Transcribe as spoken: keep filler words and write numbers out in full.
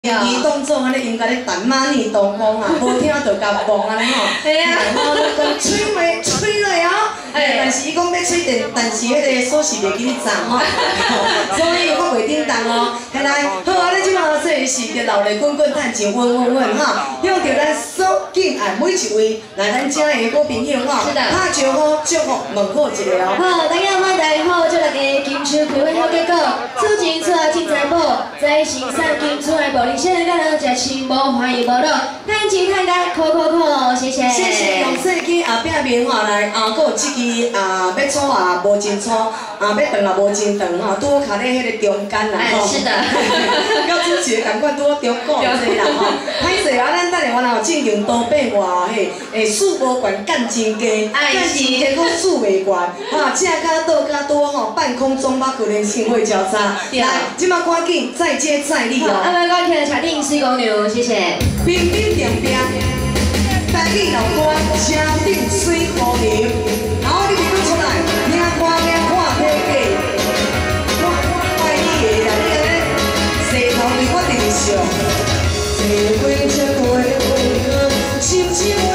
移动做安尼，因甲你弹马尼动风啊，无听就甲放安尼吼。 系啊， 讲吹袂吹落哦，哎，但是伊讲要吹电，但是迄个锁匙袂记你站吼，所以我袂叮当哦。来来，好啊，咱即马说的是着老泪滚滚，趁钱稳稳稳哈，向着咱所敬爱每一位来咱遮的好朋友吼，拍招呼祝福问候一下哦。 好，大家好，大家好，祝大家金秋开花好结果，出钱出来进财宝，财神送金出来保你现在干人食钱无欢喜无乐，趁钱趁家苦苦苦，谢谢。 谢谢用说去后壁面吼来，啊，佫有即支啊要炒啊无真炒，啊要长也无真长吼，拄好卡咧迄个中间啦吼。 是的。 甲主持的感觉拄好中国这啦吼。歹势啊，咱等下我若进行多变化嘿，诶，数无悬，干真低，干真低，佫数袂悬，哈，正甲倒甲多吼，半空中把可能性会交叉。来，即马赶紧再接再厉哦。 啊，我听茶定水公牛，谢谢。 冰冰冰冰，台语老歌，车顶水公牛。好，你别出来，听歌听看体格。我爱你的啦，你安尼，西头对我直笑，坐过车过过，心情。